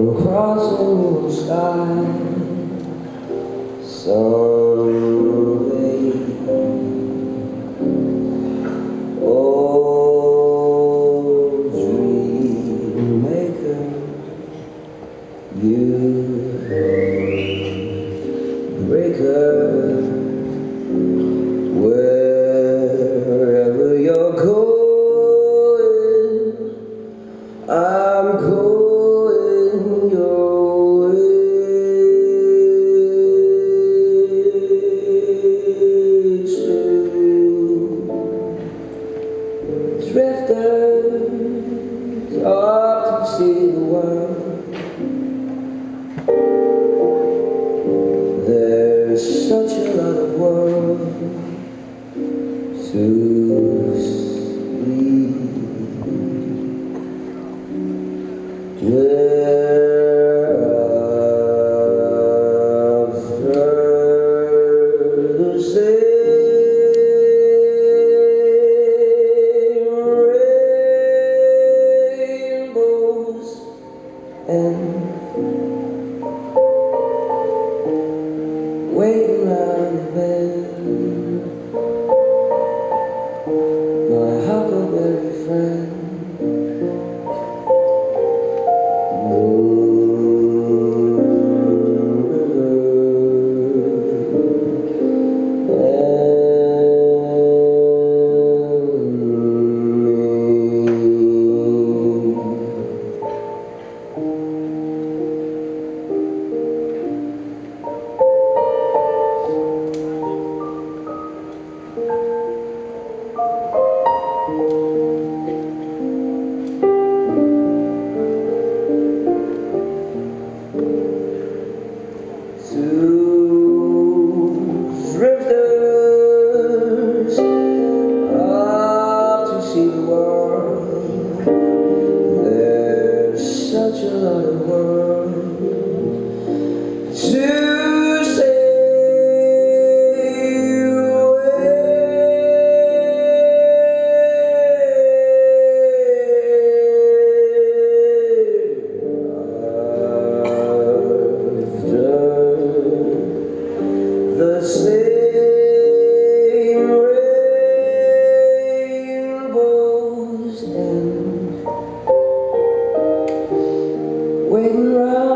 across the blue sky. Someday, oh dream maker, you breaker, wherever you're going, I'm going your way. Drifters off to see the world. There's such a lot of world to see. Where I've heard the same rainbows and waiting round the bend, my huckleberry friend. Drifters off to see the world. There's such a lot of world to see. The same rainbows and waiting round